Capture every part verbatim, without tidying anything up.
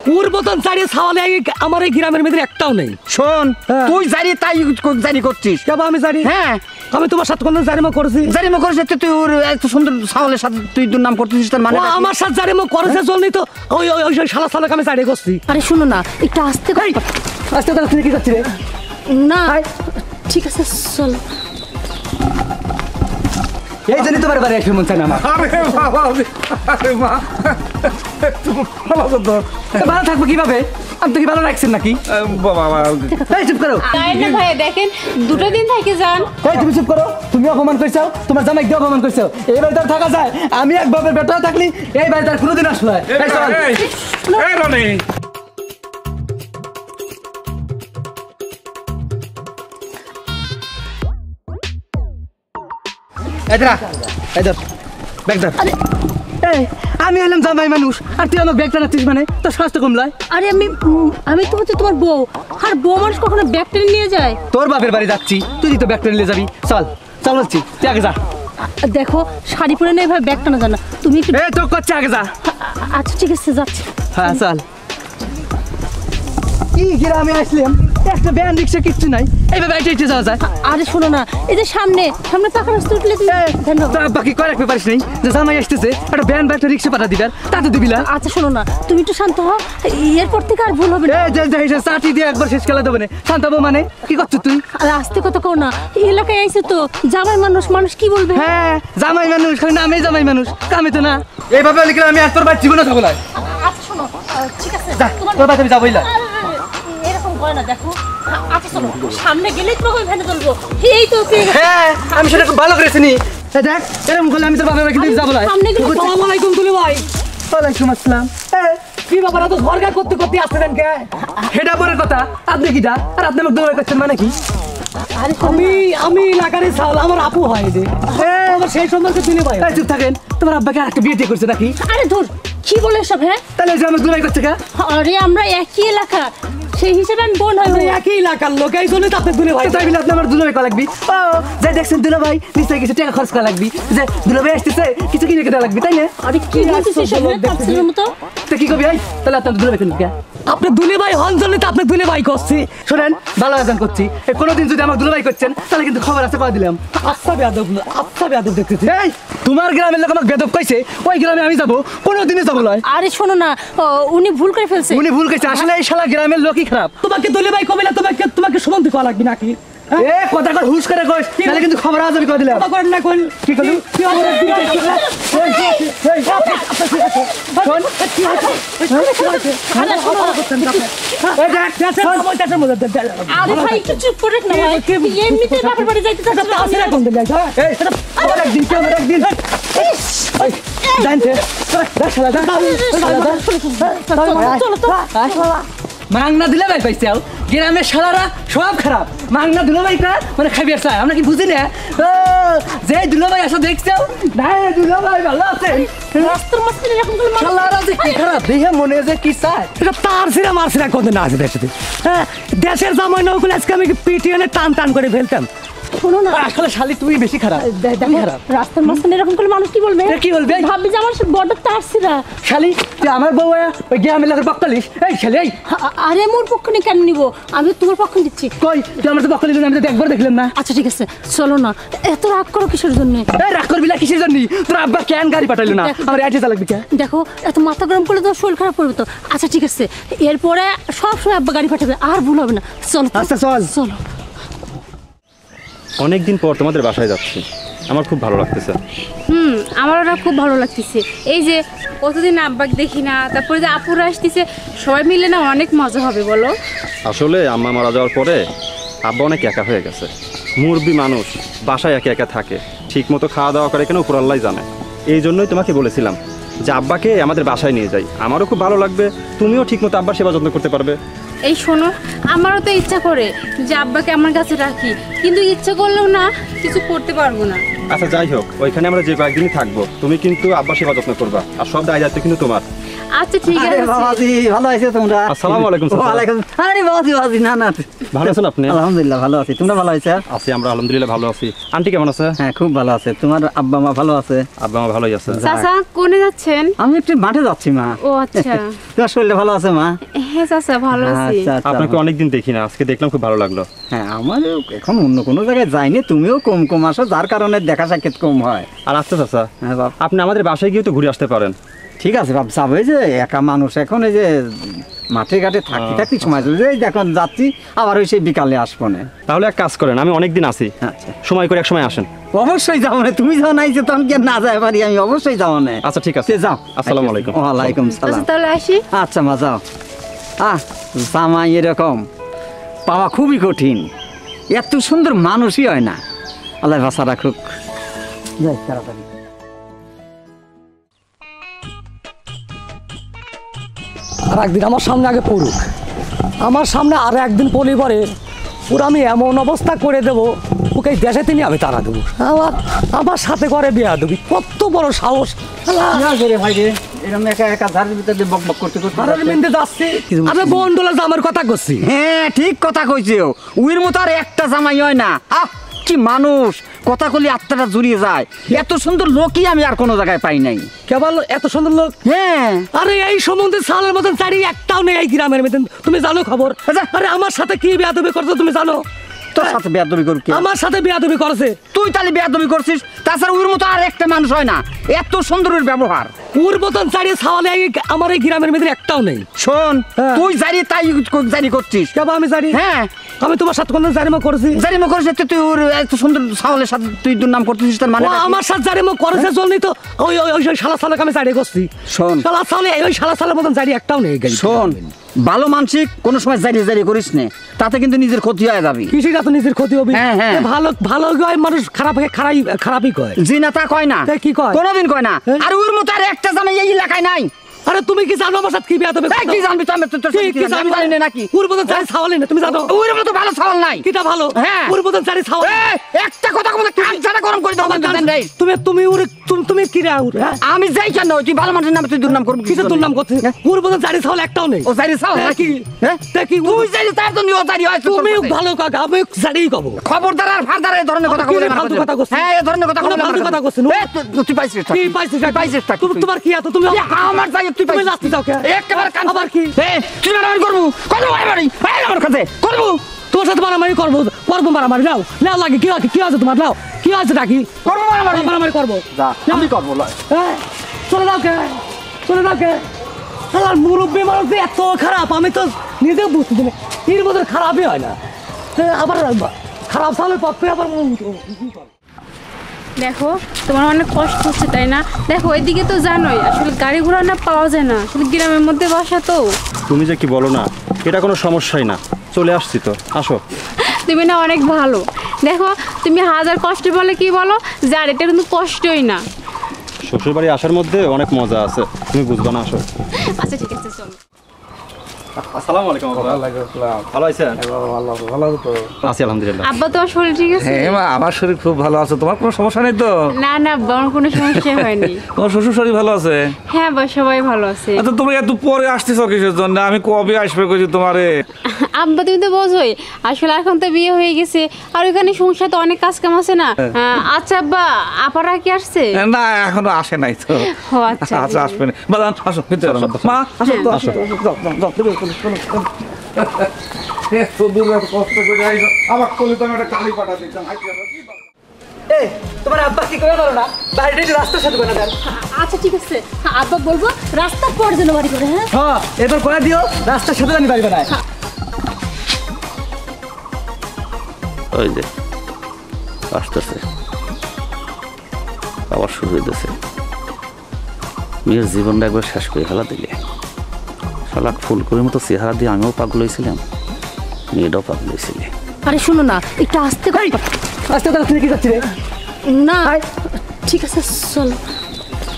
ওর মতন চারিয়ে ছাওয়ালে আমার এই গ্রামের মধ্যে একটাও নেই। শোন তুই জানি তাই জানি করছিস। কেন আমি জানি? হ্যাঁ আমি তোমার সাথে কোনো জারিমো করেছি? জারিমো করেছে তুই ওর এত সুন্দর ছাওয়ালের সাথে তুই দুর্নাম করতেছিস তার মানে? আমার সাথে জারিমো করেছে জন্যই তো ওই ওই ওই শালা শালাকে আমি চারিয়ে করছি। আরে শোনো না একটু আস্তে আস্তে কথা তুই কি করছিস রে? না ঠিক আছে চল। এই জন্য তোমার বাড়ি এসে মন চায় না আমার। আরে বাবা আরে মা তুমি ভালো তো ভালো থাকবো কিভাবে? আমি তো কি ভালো রাখছেন নাকি? বাবা এই চুপ করো। তাই না ভাই দেখেন দুটো দিন থেকে যান। এই তুমি চুপ করো। তুমি অপমান করছো, তোমার জামাই কি অপমান করছো? এই বাড়িতে থাকা যায়? আমি এক বাপের বেটা থাকলি এই বাড়িতে আর কোনোদিন আসলো না। এই চল। এই রনি এদরা এদর ব্যাগ ধর। এই আমি হলাম জামাই মানুষ আর তুই আমার ব্যাগ টানাচ্ছিস মানে তোর স্বাস্থ্য কমলায়? আরে আমি আমি তো হচ্ছে তোমার বউ আর বউ মানুষ কখনো ব্যাগ টেনে নিয়ে যায়? তোর বাপের বাড়ি যাচ্ছি তুই তো ব্যাগ টেনে নিয়ে যাবি। চল চল বলছি তুই আগে যা। দেখো শাড়ি পরে না এভাবে ব্যাগ টানা জানা তুমি একটু। এই তো করছে আগে যা। আচ্ছা ঠিক আছে যাচ্ছি। হ্যাঁ চল। কি গ্রামে আসলাম একটা ব্যান রিক্সা কিচ্ছু নাই এইভাবে হেঁটে হেঁটে যাওয়া যায়? আরে শোনো না এই যে সামনে সামনে পাকা রাস্তা উঠলে তুই ধন্যবাদ। তোর আব্বা কি করে রাখতে পারিস নাই যে জামাই আসতেছে একটা ব্যান বা একটা রিক্সা পাঠা দিবার তাতে দিবি না? আচ্ছা শোনো না তুমি একটু শান্ত হও এরপর থেকে আর ভুল হবে না। এই যে যে চাটি দিয়ে একবার শেষ খেলা দেবো না শান্ত হবো মানে কি করছিস তুই? আরে আস্তে কথা কও না এলাকায় আইছে তো জামাই মানুষ মানুষ কি বলবে? হ্যাঁ জামাই মানুষ নামে জামাই মানুষ কামে তো না। এইভাবে লিখলে আমি আর তোর বাড়ি জীবনে থাকবো না। আচ্ছা শোনো ঠিক আছে তোমার তোর বাড়ি আমি যাবোই না। এরকম করে না দেখো। আচ্ছা চলো সামনে গেলে তোমাকে ভ্যানে তুলবো। এই তো হ্যাঁ আমি সেটা খুব ভালো করেছি নি। দেখ এরকম করলে আমি তোর বাবার বাড়ি যাবো না। সামনে গেলে আসসালামু আলাইকুম তুলি ভাই। ওয়ালাইকুম আসসালাম। কি ব্যাপার তো সরকার করতে করতে আসতেন কে? সেটা পরের কথা আপনি কিটা আর আপনি আমাকে দৌড়ে করছেন মানে কি? আমি আমি এলাকারই চাল আমার আপু হয় যে আমার সেই সম্পর্কে তুলে ভাই। চুপ থাকেন তোমার আব্বাকে একটা বিয়ে দিয়ে করছে নাকি? আরে ধুর কি বলে সব? হ্যাঁ তাহলে যে আমাকে দৌড়াই করছে কে? আরে আমরা একই এলাকা সেই হিসেবে আমি বোন হয়। একই এলাকার লোক এই জন্য তো আপনি দুলে ভাই। তাই বলে আপনি আমার দুলে ভাই করা লাগবি? ও যাই দেখছেন দুলে ভাই নিশ্চয়ই কিছু টাকা খরচ করা লাগবি যে দুলে ভাই আসতেছে কিছু কিনে কেটে লাগবি তাই না? আরে কি বলছিস এসব কাপড়ের মতো? তো কি কবি ভাই তাহলে আপনার দুলে ভাই কেন কে? আপনি দুলে ভাই হন জন্য তো আপনি দুলে ভাই করছি। শোনেন ভালো আয়োজন করছি কোনোদিন যদি আমার দুলে ভাই করছেন তাহলে কিন্তু খবর আছে কয়ে দিলাম। আচ্ছা বেয়াদব আচ্ছা বেয়াদব দেখতেছি। এই তোমার গ্রামের লোক আমাকে বেয়াদব কইছে ওই গ্রামে আমি যাবো কোনোদিনই যাবো না। আরে শোনো না উনি ভুল করে ফেলছে। উনি ভুল করেছে আসলে এই শালা গ্রামের লোকই খারাপ। তোমাকে দলে ভাই কবে না তোমাকে তোমাকে সুমন্তি করা লাগবে নাকি? এ কথা কর হুশ করে কইস তাহলে কিন্তু খবর আজ আমি কই দিলাম। কথা করেন না কোন কি কইলি? কি খবর দিতে এই এই এই শোন কি হচ্ছে? আরে শোনো এই দেখ দেখ সময়টার মধ্যে দেখ। আরে ভাই একটু চুপ করে না ভাই এমনিতে বাপের বাড়ি যাইতে চাচ্ছি না। আসলে কোন দিন যাই এই আবার একদিন কি আবার একদিন এই জানতে দেখ শালা দেখ চলো তো মাংনা দিলে ভাই পাইছাও গ্রামের শালারা সব খারাপ মাংনা দিলে ভাইটা মানে খাবি আসা আমরা কি বুঝি না যে দিলে ভাই আসা দেখছাও না দিলে ভাই ভালো আছে রাস্তার মাঝখানে এরকম করে শালারা যে কি খারাপ দেখে মনে যে কি চায় এটা তার সিরা মার সিরা কোন না আছে দেশে হ্যাঁ দেশের জামাই নৌকুল আজকে আমি পিটিএনে টান টান করে ফেলতাম। শোনো না আসলে শালি তুমি বেশি খারাপ তুমি খারাপ রাস্তার মাঝখানে এরকম করে মানুষ কি বলবে? কি বলবে? ভাববে যে আমার বড় তারছিরা শালি তুই আমার বউ ওই গ্রামের লোকের বক্তালিস এই শালি এই আরে মোর পক্ষ নিয়ে কেন নিব আমি তোমার পক্ষ দিচ্ছি। কই তুই আমার তো বক্তালিস আমি তো একবার দেখলাম না। আচ্ছা ঠিক আছে চলো না এত রাগ করো কিসের জন্য? এই রাগ করবি না কিসের জন্য? তোর আব্বা কেন গাড়ি পাঠাইলো না আমার এটে যা লাগবে? দেখো এত মাথা গরম করলে তো শরীর খারাপ করবে তো। আচ্ছা ঠিক আছে এরপরে সব সময় আব্বা গাড়ি পাঠাবে আর ভুল হবে না। চলো আচ্ছা চল চলো। অনেকদিন পর তোমাদের বাসায় যাচ্ছি আমার খুব ভালো লাগতেছে। হুম আমার ওটা খুব ভালো লাগতেছে এই যে কতদিন আব্বাকে দেখি না তারপরে যে আপুরা আসতেছে সবাই মিলে না অনেক মজা হবে বলো। আসলে আম্মা মারা যাওয়ার পরে আব্বা অনেক একা হয়ে গেছে মুরব্বি মানুষ বাসায় একা একা থাকে ঠিক মতো খাওয়া দাওয়া করে কেন উপর আল্লাহ জানে। এই জন্যই তোমাকে বলেছিলাম যে আব্বাকে আমাদের বাসায় নিয়ে যাই আমারও খুব ভালো লাগবে তুমিও ঠিক মতো আব্বার সেবা যত্ন করতে পারবে। এই শোনো আমারও তো ইচ্ছা করে যে আব্বাকে আমার কাছে রাখি কিন্তু ইচ্ছা করলেও না কিছু করতে পারবো না। আচ্ছা যাই হোক ওইখানে আমরা যে কয়েকদিনই থাকবো তুমি কিন্তু আব্বার সেবা যত্ন করবা আর সব দায় দায়িত্ব কিন্তু তোমার। আচ্ছা ঠিক আরে আছে বাবাজি ভালো আছো তোমরা? আসসালামু আলাইকুম চাচা। ওয়ালাইকুম। আরে বাবাজি বাবাজি না না ভালো আছেন আপনি? আলহামদুলিল্লাহ ভালো আছি। তোমরা ভালো আছো? আছি আমরা আলহামদুলিল্লাহ ভালো আছি। আন্টি কেমন আছে? হ্যাঁ খুব ভালো আছে। তোমার আব্বা মা ভালো আছে? আব্বা মা ভালোই আছে। চাচা কোনে যাচ্ছেন? আমি একটু মাঠে যাচ্ছি মা। ও আচ্ছা তোমার শরীরটা ভালো আছে মা? হ্যাঁ চাচা ভালো আছি আচ্ছা আচ্ছা। আপনাকে অনেকদিন দেখি না, আজকে দেখলাম খুব ভালো লাগলো। হ্যাঁ আমার এখন অন্য কোনো জায়গায় যাইনি, তুমিও কম কম আসো যার কারণে দেখা সাক্ষাৎ কম হয়। আর আচ্ছা চাচা, হ্যাঁ বাপ আপনি আমাদের বাসায় গিয়ে তো ঘুরে আসতে পারেন। ঠিক আছে বাপ যাবো, এই যে একা মানুষ এখন এই যে মাঠে ঘাটে থাকি থাকি সময় চলে যায়, এখন যাচ্ছি আবার ওই সেই বিকালে আসবো না। তাহলে এক কাজ করেন, আমি অনেকদিন আছি, আচ্ছা সময় করে এক সময় আসেন। অবশ্যই যাবো না, তুমি যাও নাই যে তখন কি আর না যাই পারি, আমি অবশ্যই যাবো না। আচ্ছা ঠিক আছে, সে যাও। আসসালামু আলাইকুম। ওয়ালাইকুম সালাম। আচ্ছা তাহলে আসি আচ্ছা মা যাও। আহ জামাই এরকম পাওয়া খুবই কঠিন, এত সুন্দর মানুষই হয় না। আল্লাহ ভাষা রাখুক। যাই তাড়াতাড়ি। আর একদিন আমার সামনে আগে পড়ুক, আমার সামনে আর একদিন পড়ি পরে পুরো আমি এমন অবস্থা করে দেবো, ওকে এই দেশে তিনি আমি তারা দেবো। আমার আমার সাথে করে বিয়া দেবি, কত বড় সাহস! ভাই রে এরকম একা একা ধারের ভিতরে বক বক করতে করতে আরে মিনতে যাচ্ছি, আমি বন্ডলা জামার কথা করছি। হ্যাঁ ঠিক কথা কইছে, উইর মতো আর একটা জামাই হয় না। আহ কি মানুষ, কথা কলি আত্মাটা জুড়িয়ে যায়। এত সুন্দর লোকই আমি আর কোনো জায়গায় পাই নাই। কেবল এত সুন্দর লোক? হ্যাঁ আরে এই সম্বন্ধে সালের মতন চারি একটাও নেই এই গ্রামের মতন, তুমি জানো খবর? আচ্ছা। আরে আমার সাথে কি বেয়াদবি করছো তুমি জানো? তোর সাথে বেয়াদবি করবি কে? আমার সাথে বেয়াদবি করেছে। তুই তাহলে বেয়াদবি করছিস, তাছাড়া উইর মতো আর একটা মানুষ হয় না, এত সুন্দরের ব্যবহার। ওর মতন চারি ছাওয়ালে আমার এই গ্রামের মধ্যে একটাও নেই। শোন হ্যাঁ। তুই জারি তাই জারি করছিস। কেবল আমি জানি? হ্যাঁ আমি তোমার সাথে কোনো জারিমা করেছি? জারিমা করিস তো, তুই ওর এত সুন্দর ছাগলের সাথে তুই দুর্নাম করতেছিস, তার মানে ও আমার সাথে জারিমা করেছে জন্যই তো ওই ওই ওই ওই শালা শালাকে আমি জারি করছি। শোন। শালা শালা ওই শালা শালার মতন জারি একটাও নেই। শোন ভালো মানসিক কোনো সময় জারি জারি করিস নে, তাতে কিন্তু নিজের ক্ষতি হয়ে যাবি। কৃষিটা তো নিজের ক্ষতি হবে। হ্যাঁ, হ্যাঁ। এ ভালো ভালো কয় মানুষ, খারাপ হয়ে খারাপ খারাপই কয়। জি না তা কয় না। তা কি কয়? কোনোদিন কয় না। হ্যাঁ। আর ওর মতো আর একটা জামাই এই এলাকায় নাই। আরে তুমি কি জানো আমার সাথে কি বেয়াদবি? এই কি জানবি তো, আমি তো তোর সাথে কি জানি, আমি জানি না নাকি? ওর মতন জারি ছাওয়ালে না তুমি জানো? ওর মতো ভালো ছাগল নাই। কিটা ভালো? হ্যাঁ। ওর মতন জারি ছাওয়ালে। এই, একটা কথা বলে কান ছাড়া গরম করে দাও রে। তুমি তুমি ওর তুমি তুমি কি রে ওর? হ্যাঁ? আমি যাই কেন, তুই ভালো মানুষের নামে তুই দুর্নাম করবি? কিসের দুর্নাম করতে? ওর মতন জারি ছাওয়ালে একটাও নেই। ও জারি ছাগল হ্যাঁ, নাকি? কি? হ্যাঁ তা কি ও- তুই জানি তার তো নিও জারি হয়। তুমি ভালো কাকা, আমি জারিই কব। খবরদার আর ফারদার এই ধরনের কথা কি রে বলে না। ফালতু কথা করছিস? হ্যাঁ এই ধরনের কথা কোনো বলে ফালতু কথা করছিস? এই, তুই- তুই পাইছিস কি পাইছিস? তুই পাইছিস টা কি? তুমি তোমার কি এত তুমি এই, আমার যাই তুই তুমি পাইছিস। লাস্তি যাও কে? একেবারে কান আবার কি? এই, তুই মারামারি করবো করবো মারামারি এই আমার কাছে করবো তোমার সাথে মারামারি করবো করবো মারামারি নাও নাও লাগে কি আছে কি আছে তোমার নাও কি আছে নাকি করবো মারামারি মারামারি করবো যা আমি করবো লয়। হ্যাঁ চলে যাও কে চলে যাও কে আমার মুরব্বী মানুষ যে এত খারাপ আমি তো নিজেও বুঝতে না, এর মধ্যে খারাপই হয় না। হ্যাঁ, আবার খারাপ সালের পক্ষে আবার দেখো তোমার অনেক কষ্ট হচ্ছে তাই না? দেখো এদিকে তো জানোই আসলে গাড়ি ঘোড়া না পাওয়া যায় না, আসলে গ্রামের মধ্যে বাসা তো। তুমি যে কি বলো না, এটা কোনো সমস্যাই না, চলে আসছি তো, আসো। তুমি না অনেক ভালো। দেখো তুমি হাজার কষ্ট বলে কি বলো, যার এটা কিন্তু কষ্টই না। শ্বশুর বাড়ি আসার মধ্যে অনেক মজা আছে, তুমি বুঝবা না, আসো। আচ্ছা ঠিক আছে চলো। আসসালামু আলাইকুম আব্বা। ভালো আছেন? ভালো আছো, ভালো আছো তো? আছি আলহামদুলিল্লাহ। আব্বা তোমার শরীর ঠিক আছে? হ্যাঁ মা, আমার শরীর খুব ভালো আছে। তোমার কোনো সমস্যা নেই তো? না না আব্বা, আমার কোনো সমস্যা হয়নি। তোমার শ্বশুর শরীর ভালো আছে? হ্যাঁ বা সবাই ভালো আছে। আচ্ছা তুমি এত পরে আসতেছ কিসের জন্য? আমি কবে আসবে কইছি তোমারে? আব্বা তুমি তো বোঝোই আসলে এখন তো বিয়ে হয়ে গেছে, আর ওইখানে সংসার তো অনেক কাজ কাম আছে না। আহ, আচ্ছা আব্বা আপারা কি আসছে? না এখনো আসে নাই তো। ও আচ্ছা আচ্ছা আসবে না। বাদান আসো ভিতরে আসো। মা আসো তো আসো। যাও, যাও, যাও, চলো, চলো, চলো, চলো। এত দূর এত কষ্ট করে আইছো, আমার কোলে তো আমি একটা কালি পাঠা দিতাম। আইছি আমরা কি বাবা? এই তোমার আব্বা কি করে বলো না বাড়িটা রাস্তার সাথে করে দেন। আচ্ছা ঠিক আছে, আব্বা বলবো রাস্তা পর যেন বাড়ি করে। হ্যাঁ হ্যাঁ এবার করে দিও, রাস্তার সাথে আমি বাড়ি বানাই। ওই যে আসতেছে আবার শুরু হইতেছে। মেয়ের জীবনটা একবার শেষ করে ফেলা দিলে। শালাক ফুলকরির মতো চেহারা দিয়ে আমিও পাগল হয়েছিলাম, মেয়েটাও পাগল হয়েছিলে। আরে শুনো না একটু আসতে কই। আস্তে আস্তে তুই কি যাচ্ছি রে? না ঠিক আছে চলো।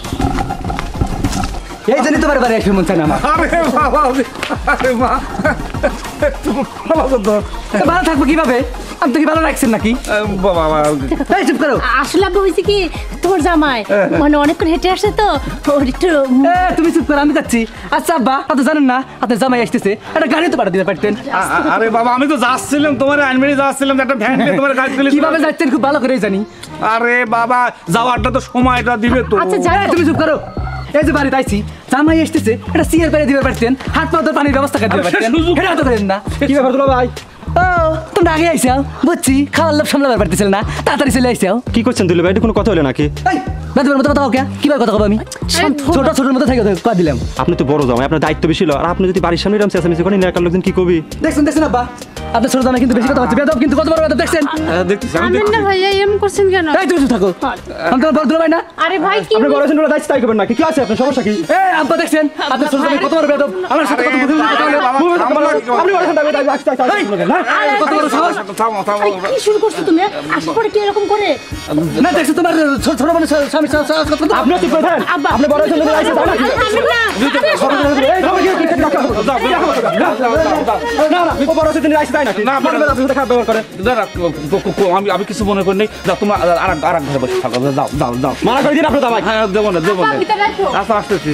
এই জন্য তোমার বাড়ি আসবে মন চায় না আমার। আরে বাবা, আরে মা ভালো তো তো ভালো থাকবো কিভাবে? আপনি তো কি ভালো রাখছেন নাকি? বাবা এই চুপ করো। আসলে আব্বা হয়েছে কি তোমার জামাই মানে অনেকক্ষণ হেঁটে আসে তো ওর একটু এ, তুমি চুপ করো, আমি যাচ্ছি। আচ্ছা আব্বা, আপনি জানেন না আপনার জামাই আসতেছে, একটা গাড়ি তো পাঠা দিতে পারতেন। আরে বাবা আমি তো যাচ্ছিলাম তোমার আনমেরি যাচ্ছিলাম একটা ভ্যান নিয়ে তোমার গাড়ি তুলে কিভাবে যাচ্ছেন খুব ভালো করেই জানি। আরে বাবা যাওয়ারটা তো সময়টা দিবে তো আচ্ছা যাই এই, তুমি চুপ করো। এই যে বাড়িতে আইছি, জামাই আসতেছে, একটা সিয়ার পেরে দিতে পারতেন, হাত পা ধরে পানির ব্যবস্থা করে দিতে আরে, পারতেন, সুযোগ- এটা তো করেন না। কি ব্যাপার দুলা ভাই? ও, তোমরা আগে আইসাও, বুঝছি খাওয়ার লোভ সামলাবার পারতেছিল না, তাড়াতাড়ি চলে আইসাও। কি করছেন দুলা ভাই? এটা কোনো কথা হলো নাকি? এই, বেদবের মতো কথা কাউকে কিভাবে কথা কব আমি? ছোট ছোটর মতো থেকে কয়া দিলাম। আপনি তো বড় জামাই, আপনার দায়িত্ব বেশি ছিল। আর আপনি যদি বাড়ির সামনে এরকম চেঁচামেচি করেন, এলাকার লোকজন কি কবি? দেখছেন দেখছেন আব্বা, আপনার ছোট জামাই কিন্তু বেশি কথা হচ্ছে, বেদব কিন্তু কত বড় বেদব দেখছেন। দেখতেছি আমি আমেন না ভাইয়া এম করছেন কেন? এই তুমি চুপ থাকো, আমি তোমার বড় দুলা ভাই না? আরে ভাই কি আপনি বড় আছেন, ওরা দায়িত্ব তাই করবেন নাকি? কি আছে আপনার সমস্যা কি? এই আব্বা দেখছেন আপনার ছোট জামাই কত বড় বেদব, আমার সাথে কত বুদ্ধি কথা বলে। বাবা, থামো না, আপনি বড় আছেন, আমি দায়িত্ব আসতে আসতে এই, আরে, কত বড় সাহস। থামো থামো কি শুরু করছো তুমি আসার পরে কি এরকম করে না দেখছো তোমার ছোট ছোট মানে স্বামী সাহস কত? আপনি চুপ করে থাকেন। আব্বা আপনি বড় আছেন, দায়িত্ব তাই নাকি? আমেন না এই, ধরো, কি- কি- কি- যাও, যাও, যাও, যাও, যাও, যাও। না না, ও বড় আছেন, তিনি দায়িত্ব তাই নাকি? না, বড়- আপনার সাথে খারাপ ব্যবহার করে। দাঁড়া, কো- কো- কো- আমি আমি কিছু মনে করি নেই যাও তোমরা আর আর এক ঘরে বসে থাকো যাও যাও যাও মানা করে দিন আপনার জামাই। হ্যাঁ দেবো না দেবো না আব্বা, ভিতরে রাখো। আচ্ছা আসতেছি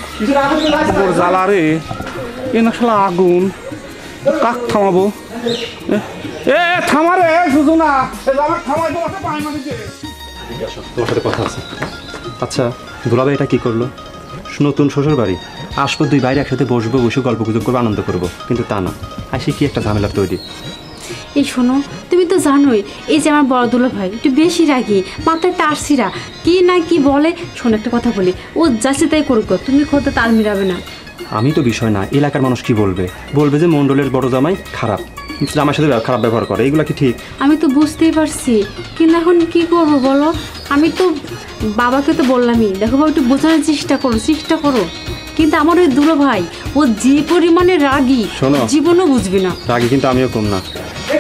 ওর জ্বালা রে এ না শালা আগুন কাক থামাবো এ, এ থামা রে শুধু না এ আমার থামাই তোমাকে পাই মানে যে তোমার সাথে কথা আছে। আচ্ছা দুলাভাই এটা কি করলো? নতুন শ্বশুর বাড়ি আসবো, দুই বাইরে একসাথে বসবো, বসে গল্প গুজব করবো, আনন্দ করবো, কিন্তু তা না, আসি কি একটা ঝামেলা তৈরি। এই শোনো, তুমি তো জানোই এই যে আমার বড় দুলা ভাই একটু বেশি রাগি, মাথায় তারছিরা কি না কি বলে। শোনো একটা কথা বলি, ও যাচ্ছে তাই করুক, তুমি খোদা তাল মিলাবে না। আমি তো বিষয় না, এলাকার মানুষ কি বলবে? বলবে যে মণ্ডলের বড় জামাই খারাপ, জামার সাথে খারাপ ব্যবহার করে, এগুলো কি ঠিক? আমি তো বুঝতেই পারছি, কিন্তু এখন কি করবো বলো? আমি তো বাবাকে তো বললামই, দেখো বাবা একটু বোঝানোর চেষ্টা করো চেষ্টা করো কিন্তু আমার ওই দুলো ভাই ও যে পরিমাণে রাগী, শোনো। জীবনও বুঝবি না। রাগি কিন্তু আমিও কম না।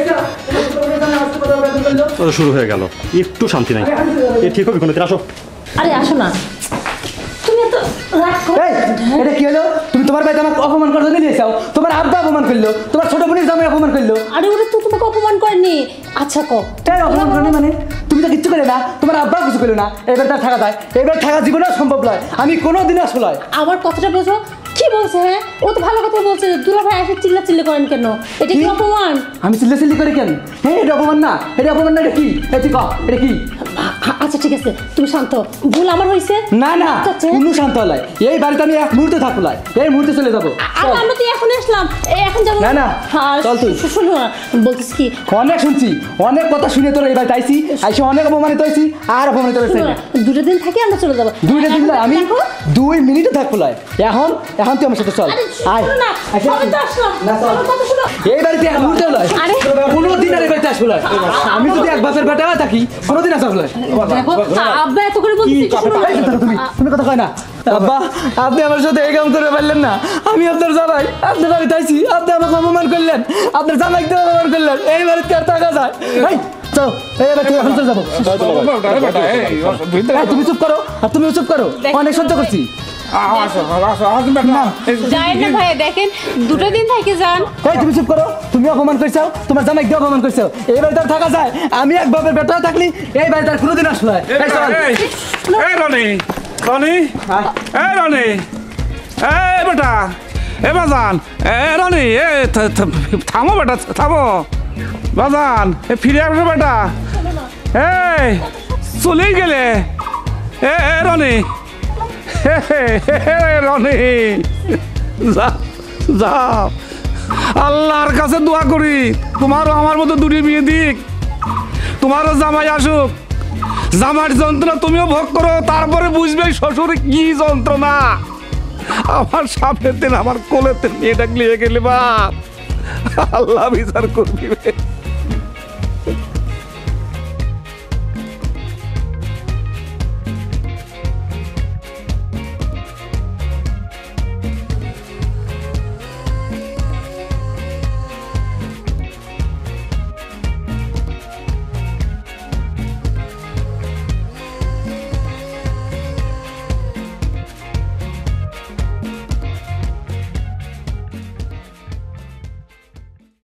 ও তো শুরু হয়ে গেল, একটু শান্তি নাই। এ ঠিক হবে কোনো দিন? আসো। আরে আসো না তুমি এত রাগ করো এই, এটা কি হলো? তুমি তোমার বাড়িতে আমাকে অপমান করার জন্য নিয়েছাও, তোমার আব্বা অপমান করলো, তোমার ছোট বোনের জামাই অপমান করলো। আরে ওরা তো তোমাকে অপমান করেনি আচ্ছা কো তাই অপমান করেনি মানে? তুমি তো কিচ্ছু করে না, তোমার আব্বা কিছু করলো না, এবার তার থাকা যায়, এবার থাকা জীবনেও সম্ভব নয়, আমি কোনো দিন আসবো নয়। আমার কথাটা বোঝো কি বলছে? হ্যাঁ ও তো ভালো কথা বলছে, দুলা ভাই এসে চিল্লা চিল্লি করেন কেন? এটা কি কি? অপমান? আমি চিল্লা চিল্লি করে কেন? হ্যাঁ এটা অপমান না, এটা অপমান না, এটা কি? এই তুই কহ, এটা কি? আ- আচ্ছা ঠিক আছে তুমি শান্ত, ভুল আমার হয়েছে। না না, আচ্ছা। কোনো শান্ত হলাই, এই বাড়িতে আমি এক মুহূর্তে থাকবো না, এই মুহূর্তে চলে যাবো। আর আমরা তো এখন আসলাম, এই এখন যাবো না, না, আর চল তুই। শু- শোনো না বলছিস কি অনেক শুনছি, অনেক কথা শুনে তোর এই বাড়িতে আইসি, আইসি অনেক অপমানিত হয়েছি, আর অপমানিত হয়েছে শোনো না, দুটো দিন থাকি আমরা চলে যাবো। দুইটা দিন এখন না, আমি দেখো, দুই মিনিটে থাকবো না, এখন এখন তুই আমার সাথে চল, আরে আয়। শোনো না, আচ্ছা, সবে তো আসলাম, না, চল। আমার কথা শোনো। এই বাড়িতে এক মুহূর্তে নয়, আরে। কোনো দিন আর এই বাড়িতে আসবো না, আমি যদি এক বাপের বেটা থাকি কোনোদিন আসবো না। দেখো আব্বা এত করে বলছি শোনো না। এই কথা তুমি তুমি কথা কয় না। আব্বা, আপনি আমার সাথে এই কাম করে পারলেন না, আমি আপনার জামাই, আপনার বাড়িতে আইছি, আপনি আমাকে অপমান করলেন, আপনার জামাইকে অপমান করলেন, এই বাড়িতে আর থাকা যায়? এই চল, এই বাড়িতে এখন চলে যাবো। এই, তুমি চুপ করো, আর তুমি চুপ করো, অনেক সহ্য করছি। আসো আসো আসো না যায় না ভাই, দেখেন দুটো দিন থেকে যান। এই তুমি চুপ করো, তুমি অপমান করছো, তোমার জামাইকে অপমান করছো, এই বাড়িতে আর থাকা যায়? আমি এক বাপের বেটা থাকলি এই বাড়িতে আর কোনোদিন আসলো না। এই চল। এই রনি রনি এই রনি এই বেটা এ বাজান এ রনি এ থ- থ- থামো বেটা থামো বাজান এ ফিরে আসো বেটা এই চলেই গেলে এ এ রনি হে, হে, হে, হে, রনি যা যাও আল্লাহর কাছে দোয়া করি তোমারও আমার মতো দুটি বিয়ে দিক, তোমারও জামাই আসুক, জামার যন্ত্রণা তুমিও ভোগ করো, তারপরে বুঝবে শ্বশুর কি যন্ত্রণা। আমার সামনের দিন আমার কোলেতে মেয়েটা নিয়ে গেলে বাপ, আল্লাহ বিচার করবি রে।